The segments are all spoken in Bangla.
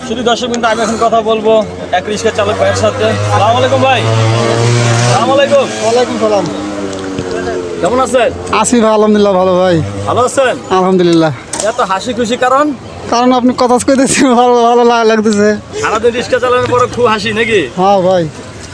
শুধু দর্শক কিন্তু আমি এখন কথা বলবো এক রিক্সা চালক ভাইয়ের সাথে। আসসালামু আলাইকুম ভাই। আসসালামু আলাইকুম। ওয়ালাইকুম সালাম। কেমন আছেন? আছি ভাই, আলহামদুলিল্লাহ ভালো ভাই। ভালো আছেন? আলহামদুলিল্লাহ। এত হাসি খুশি কারণ? কারণ আপনি কথা কইতেছি ভালো ভালো লাগতেছে। সারাদিন রিক্সা চালানোর পরে খুব হাসি নাকি? হ্যাঁ ভাই।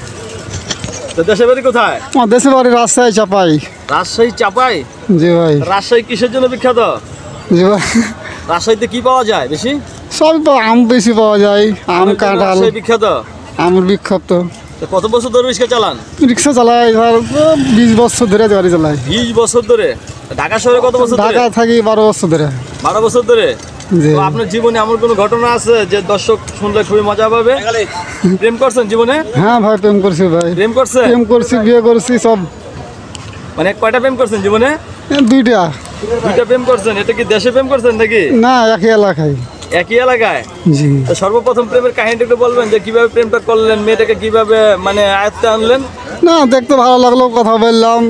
তো দেশের বাড়ি কোথায়? আমার দেশের বাড়ি রাজশাহী চাপাই। রাজশাহী চাপাই? জি ভাই। রাজশাহী কিসের জন্য বিখ্যাত? জি ভাই। রাজশাহীতে কি পাওয়া যায় বেশি? সবই আম বেশি পাওয়া যায়, আম কাঁঠাল। রাজশাহী বিখ্যাত? আমের বিখ্যাত। তো কত বছর ধরে রিক্সা চালান? রিক্সা চালাই ধর 20 বছর ধরে গাড়ি চালাই। 20 বছর ধরে? ঢাকা শহরে কত বছর ধরে? ঢাকা থাকি 12 বছর ধরে। 12 বছর ধরে? জি। তো আপনার জীবনে এমন কোনো ঘটনা আছে যে দর্শক শুনলে খুবই মজা পাবে? প্রেম করছেন জীবনে? হ্যাঁ ভাই, প্রেম করছি ভাই। প্রেম করছে? প্রেম করছি, বিয়ে করছি সব। মানে কয়টা প্রেম করছেন জীবনে? 2টা। 2টা প্রেম করছেন? এটা কি দেশে প্রেম করছেন নাকি? না, একই এলাকায়। একই এলাকায়? জি। তো সর্বপ্রথম প্রেমের কাহিনীটা একটু বলবেন যে কিভাবে প্রেমটা করলেন, মেয়েটাকে কিভাবে মানে আয়ত্তে আনলেন? না, দেখতে ভালো লাগলো, কথা বললাম।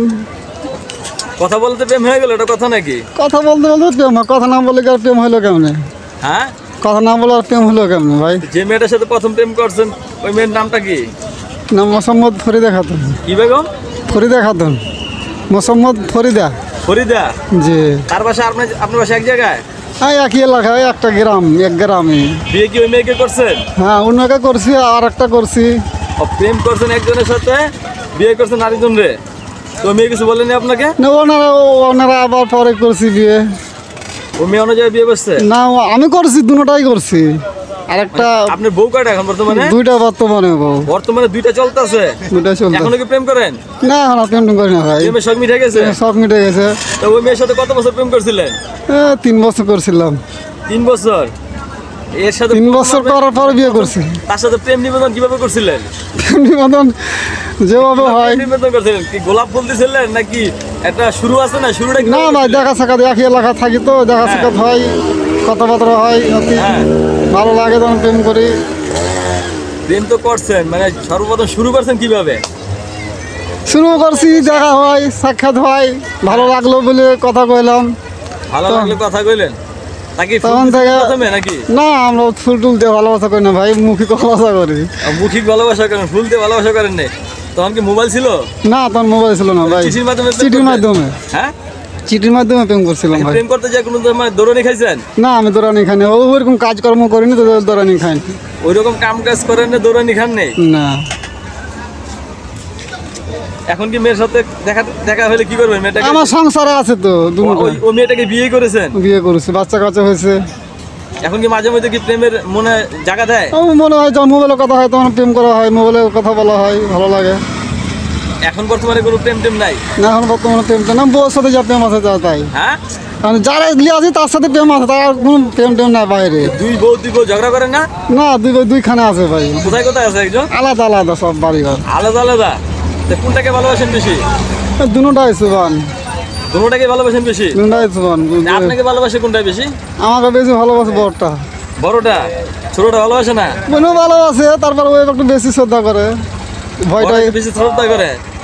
কথা বলতে প্রেম হয়ে গেল, এটা কথা নাকি? কথা বলতে বলতে প্রেম হয়, কথা না বলে কি আর প্রেম হলো কেমনে? হ্যাঁ, কথা না বলে আর প্রেম হলো কেমনে ভাই? যে মেয়েটার সাথে প্রথম প্রেম করছেন ওই মেয়ের নামটা কি? নাম মোসাম্মদ ফরিদা খাতুন। কি বেগম? ফরিদা খাতুন। মোসাম্মদ ফরিদা। ফরিদা? জি। তার বাসা আপনার বাসা এক জায়গায়? হ্যাঁ, একই এলাকায়, একটা গ্রাম, এক গ্রামে। বিয়ে কি ওই মেয়েকে করছেন? হ্যাঁ, অন্যকে করছি আর একটা করছি। ও, প্রেম করছেন একজনের সাথে, বিয়ে করছেন আরেকজন রে। তো ওই মেয়ে কিছু বলেনি আপনাকে? না, ওনারা আবার পরে করছি বিয়ে। ও মেয়ে অন্য জায়গায় বিয়ে করছে? না, আমি করছি, দুটাই করছি। আরেকটা আপনার বউ কয়টা এখন বর্তমানে? 2টা বর্তমানে বউ। বর্তমানে 2টা চলতেছে? 2টা চলতে। এখনো কি প্রেম করেন? না, এখন আর প্রেম করি না ভাই। প্রেমের শখ মিটে গেছে? সব মিটে গেছে। তো ওই মেয়ের সাথে কত বছর প্রেম করছিলেন? 3 বছর করছিলাম। 3 বছর? এর সাথে 3 বছর করার পরে বিয়ে করছি। তার সাথে প্রেম নিবেদন কিভাবে করছিলেন? নিবেদন যেভাবে হয়। প্রেম নিবেদন করছিলেন কি গোলাপ ফুল দিছিলেন নাকি একটা শুরু আছে না, শুরুটা কি? না ভাই, দেখা সাক্ষাৎ, একই এলাকা থাকি তো, দেখা সাক্ষাৎ হয়, কথাবার্তা হয়, অতি হ্যাঁ। ভালো লাগে তখন প্রেম করি। প্রেম তো করছেন, মানে সর্বপ্রথম শুরু করছেন কিভাবে? শুরু করছি, দেখা হয়, সাক্ষাৎ হয়, ভালো লাগলো বলে কথা কইলাম। ভালো লাগলে কথা কইলেন? নাকি ফুল তখন দিছেন থেকে প্রথমে নাকি? না, আমরা ফুল টুল দিয়ে ভালোবাসা করি না ভাই, মুখী ভালোবাসা করি। মুখিক ভালোবাসা করেন, ফুল দিয়ে ভালোবাসা করেন নাই? তখন কি মোবাইল ছিল? না, তখন মোবাইল ছিল না ভাই। চিঠির মাধ্যমে প্রেম চিঠির করতেন? মাধ্যমে। হ্যাঁ, চিঠির মাধ্যমে প্রেম করছিলাম ভাই। প্রেম করতে যায় কোনো মানে দৌড়ানি খাইছেন? না, আমি দৌড়ানি খাইনি, ওইরকম কাজকর্ম করিনি তো, দৌড়ানি খাইনি। ওই রকম কাম কাজ করেন না, দৌড়ানি খান নেই? না। এখন কি মেয়ের সাথে দেখা হলে কি করবেন? মেয়েটাকে আমার সংসারে আছে তো, ওই মেয়েটাকে বিয়ে করেছেন? বিয়ে করেছি, বাচ্চা কাচ্চা হয়েছে। এখন কি মাঝে মধ্যে কি প্রেমের মনে জায়গা দেয়? মনে হয় যখন মোবাইলে কথা হয় তখন প্রেম করা হয়, মোবাইলে কথা বলা হয়, ভালো লাগে। এখন বর্তমানে কোনো প্রেম টেম নাই? না, এখন বর্তমানে প্রেম না, বউর সাথে যা প্রেম আছে তাই। হ্যাঁ, কারণ যারা লিয়ে আছে তার সাথে প্রেম আছে, তার কোনো প্রেম টেম নাই বাইরে। দুই বউ ঝগড়া করেন না? না, দুইখানে আছে ভাই, কোথায় কোথায় আছে একজন? আলাদা আলাদা সব বাড়ি ঘর। আলাদা আলাদা? তো কোনটাকে ভালোবাসেন বেশি? দুটাই সুবান। দুটোটাকে ভালোবাসেন বেশি? দুটাই সুবান। আপনাকে ভালোবাসে কোনটা বেশি? আমাকে বেশি ভালোবাসে বড়টা। বড়টা? ছোটটা ভালোবাসে না? কোনো ভালোবাসে, তারপর ওই একটু বেশি শ্রদ্ধা করে, ভয়টাই বড়টাকে বেশি শ্রদ্ধা করে?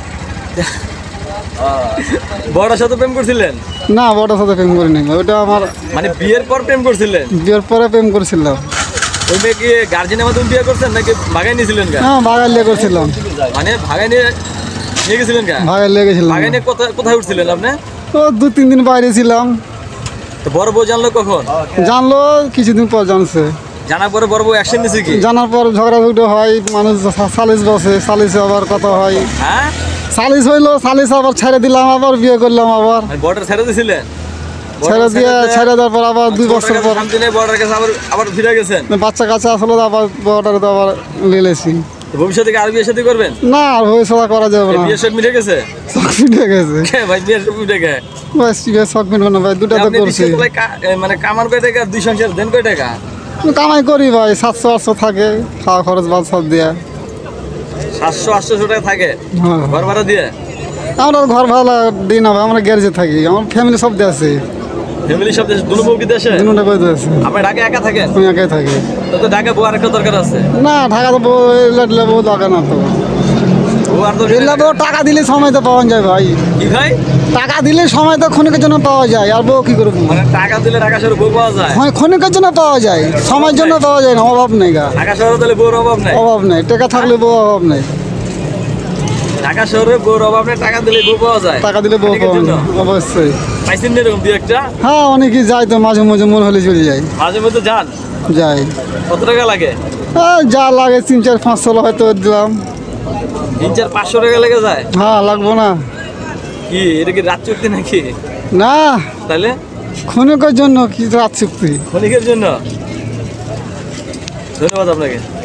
বড়টার সাথে প্রেম করছিলেন? না, বড়টার সাথে প্রেম করিনি, ওইটা আমার মানে বিয়ের পর প্রেম করছিলেন? বিয়ের পরে প্রেম করছিলাম। ওই মেয়ে কি গার্জেনের মাধ্যমে বিয়ে করছেন নাকি ভাগাই নিয়েছিলেন? হ্যাঁ, ভাগাই লিয়ে করছিলাম। মানে ভাগাই নিয়ে গেছিলেন? ভাগাই লিয়ে গেছিলাম। ভাগাই নিয়ে কোথায় উঠছিলেন আপনি? তো 2-3 দিন বাইরে ছিলাম। তো বড় বউ জানলো কখন? জানলো কিছুদিন পর জানছে। জানার পরে বড় বউ অ্যাকশন নিছে কি? জানার পর ঝগড়াঝুগড়ি হয়, মানুষ সালিশ বসে, সালিশে আবার কথা হয়। হ্যাঁ, সালিশ হইলো, সালিশ আবার ছেড়ে দিলাম, আবার বিয়ে করলাম, আবার মানে বড়টা ছেড়ে দিয়েছিলেন? ছেড়ে দেওয়ার পর আবার 2 বছর পর শান্তি নেই, বড়টার কাছে আবার ফিরে গেছেন? বাচ্চা কাচ্চা আসলে আবার বড়টারে তো আবার লিলেছি। তো ভবিষ্যতে কি আর বিয়ে শাদী করবেন? না, আর ভবিষ্যৎ করা যাবে না, বিয়ে সব মিটে গেছে? শখ মিটে গেছে ভাই বিয়ে সব মিটে গেছে? বাস, বিয়ে শখ মিটবে না ভাই, 2টা তো আপনি করছি। রিক্সা চালায় মানে কামান কয় টাকা, 2 সংসার দেন কয় টাকা? কামাই করি ভাই, 700-800 থাকে, খাওয়া খরচ বাদ সব দিয়ে। 700-800 টাকা থাকে হ্যাঁ, ঘর ভাড়া দিয়ে? আমরা ঘর ভাড়া দিই না ভাই, আমরা গ্যারেজে থাকি, আমার ফ্যামিলি সব দিয়ে আছে। ফ্যামিলি সব দেশে? দুনো বউ কি দেশে? দুটা বই আছে। আপনি ঢাকা একা থাকেন? আমি একাই থাকি। তো ঢাকা বউ আরেকটা দরকার আছে? না, ঢাকা তো বউ দরকার না তো। ও বউ আর দরকার এলা নেই। বউ টাকা দিলে সময় তো পাওয়া যায় ভাই, কি ভাই? টাকা দিলে সময় তো ক্ষণিকের জন্য পাওয়া যায়, আর বউ কি করবো? মানে টাকা দিলে ঢাকা শহরে বউ পাওয়া যায়? হয় ক্ষণিকের জন্য পাওয়া যায়, সময়ের জন্য পাওয়া যায় না, অভাব নেই গা, ঢাকা শহরে তাহলে বউর অভাব নাই? অভাব নেই, টাকা থাকলে বউ অভাব নেই, ঢাকা শহরে বউর অভাব নেই, টাকা দিলে বউ পাওয়া যায়? টাকা দিলে বউ অনেকের পাওয়া জন্য? যায় অবশ্যই। পাইছেন না এরকম দুই একটা? হ্যাঁ অনেকেই যায় তো, মাঝে মাঝে মন হলে চলে যায়, মাঝে মধ্যে যান? যায়। কত টাকা লাগে? হ্যাঁ যা লাগে 3-4-500 হয়তো দিলাম। 300-500 টাকা লেগে যায়? হ্যাঁ লাগবো না? কি এটা কি রাত চুক্তি নাকি? না, তাহলে ক্ষণিকের জন্য কি রাত চুক্তি। ক্ষণিকের জন্য। ধন্যবাদ আপনাকে।